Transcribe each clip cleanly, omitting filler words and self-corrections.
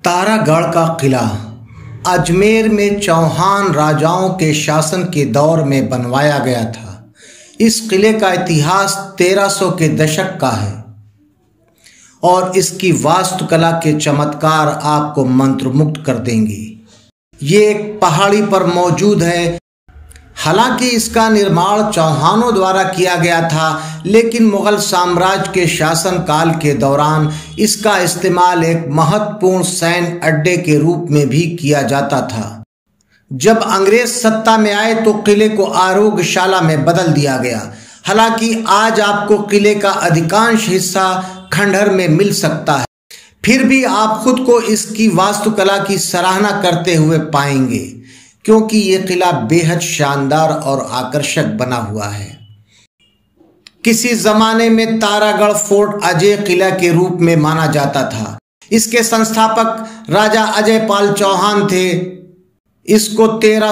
तारागढ़ का किला अजमेर में चौहान राजाओं के शासन के दौर में बनवाया गया था। इस किले का इतिहास 1300 के दशक का है और इसकी वास्तुकला के चमत्कार आपको मंत्रमुग्ध कर देंगे। ये एक पहाड़ी पर मौजूद है। हालांकि इसका निर्माण चौहानों द्वारा किया गया था, लेकिन मुगल साम्राज्य के शासनकाल के दौरान इसका इस्तेमाल एक महत्वपूर्ण सैन्य अड्डे के रूप में भी किया जाता था। जब अंग्रेज सत्ता में आए तो किले को आरोग्यशाला में बदल दिया गया। हालांकि आज आपको किले का अधिकांश हिस्सा खंडहर में मिल सकता है, फिर भी आप खुद को इसकी वास्तुकला की सराहना करते हुए पाएंगे, क्योंकि ये किला बेहद शानदार और आकर्षक बना हुआ है। किसी जमाने में तारागढ़ फोर्ट अजय किला के रूप में माना जाता था। इसके संस्थापक राजा अजय पाल चौहान थे। इसको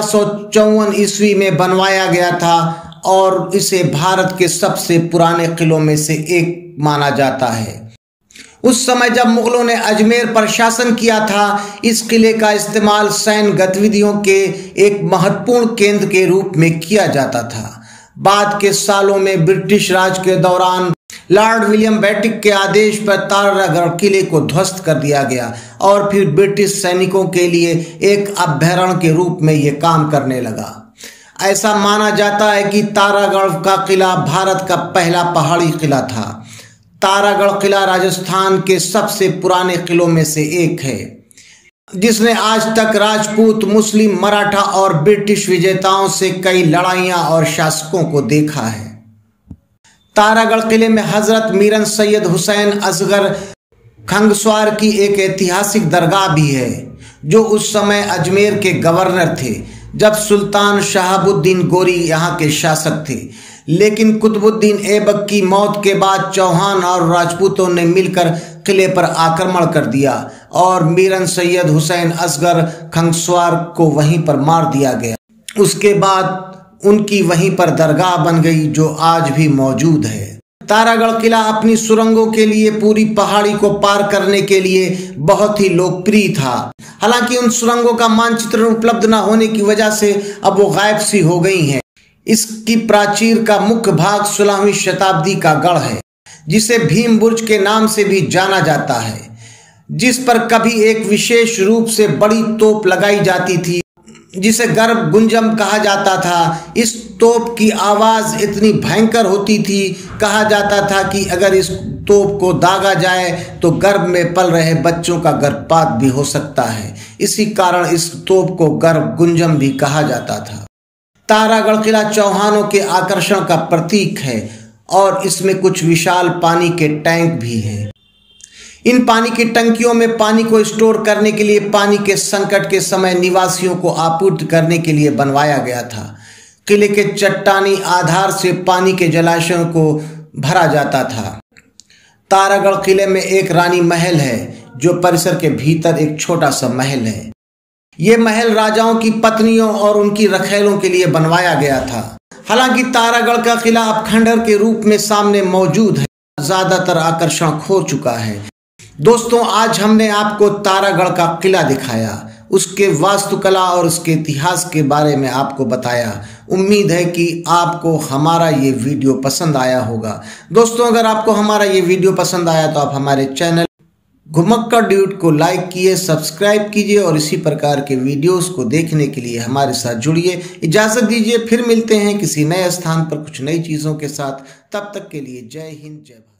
1354 ईस्वी में बनवाया गया था और इसे भारत के सबसे पुराने किलों में से एक माना जाता है। उस समय जब मुगलों ने अजमेर पर शासन किया था, इस किले का इस्तेमाल सैन्य गतिविधियों के एक महत्वपूर्ण केंद्र के रूप में किया जाता था। बाद के सालों में ब्रिटिश राज के दौरान लॉर्ड विलियम बेंटिक के आदेश पर तारागढ़ किले को ध्वस्त कर दिया गया और फिर ब्रिटिश सैनिकों के लिए एक अभयारण्य के रूप में यह काम करने लगा। ऐसा माना जाता है कि तारागढ़ का किला भारत का पहला पहाड़ी किला था। तारागढ़ किला राजस्थान के सबसे पुराने किलों में से एक है, जिसने आज तक राजपूत, मुस्लिम, मराठा और ब्रिटिश विजेताओं से कई लड़ाइयां और शासकों को देखा है। तारागढ़ किले में हजरत मीरन सैयद हुसैन असगर खंगस्वार की एक ऐतिहासिक दरगाह भी है, जो उस समय अजमेर के गवर्नर थे जब सुल्तान शहाबुद्दीन गोरी यहाँ के शासक थे। लेकिन कुतुबुद्दीन ऐबक की मौत के बाद चौहान और राजपूतों ने मिलकर किले पर आक्रमण कर दिया और मीरन सैयद हुसैन असगर खंगस्वार को वहीं पर मार दिया गया। उसके बाद उनकी वहीं पर दरगाह बन गई, जो आज भी मौजूद है। तारागढ़ किला अपनी सुरंगों के लिए पूरी पहाड़ी को पार करने के लिए बहुत ही लोकप्रिय था। हालांकि उन सुरंगों का मानचित्र उपलब्ध न होने की वजह से अब वो गायब सी हो गई हैं। इसकी प्राचीर का मुख्य भाग 16वीं शताब्दी का गढ़ है, जिसे भीम बुर्ज के नाम से भी जाना जाता है, जिस पर कभी एक विशेष रूप से बड़ी तोप लगाई जाती थी, जिसे गर्भ गुंजम कहा जाता था। इस तोप की आवाज इतनी भयंकर होती थी, कहा जाता था कि अगर इस तोप को दागा जाए तो गर्भ में पल रहे बच्चों का गर्भपात भी हो सकता है। इसी कारण इस तोप को गर्भ गुंजम भी कहा जाता था। तारागढ़ किला चौहानों के आकर्षण का प्रतीक है और इसमें कुछ विशाल पानी के टैंक भी हैं। इन पानी की टंकियों में पानी को स्टोर करने के लिए पानी के संकट के समय निवासियों को आपूर्ति करने के लिए बनवाया गया था। किले के चट्टानी आधार से पानी के जलाशयों को भरा जाता था। तारागढ़ किले में एक रानी महल है, जो परिसर के भीतर एक छोटा सा महल है। ये महल राजाओं की पत्नियों और उनकी रखैलों के लिए बनवाया गया था। हालांकि तारागढ़ का किला अब खंडहर के रूप में सामने मौजूद है, ज्यादातर आकर्षण खो चुका है। दोस्तों, आज हमने आपको तारागढ़ का किला दिखाया, उसके वास्तुकला और उसके इतिहास के बारे में आपको बताया। उम्मीद है कि आपको हमारा ये वीडियो पसंद आया होगा। दोस्तों, अगर आपको हमारा ये वीडियो पसंद आया तो आप हमारे चैनल घुमक्कड़ ड्यूड को लाइक कीजिए, सब्सक्राइब कीजिए और इसी प्रकार के वीडियोस को देखने के लिए हमारे साथ जुड़िए। इजाज़त दीजिए, फिर मिलते हैं किसी नए स्थान पर कुछ नई चीज़ों के साथ। तब तक के लिए जय हिंद, जय भारत।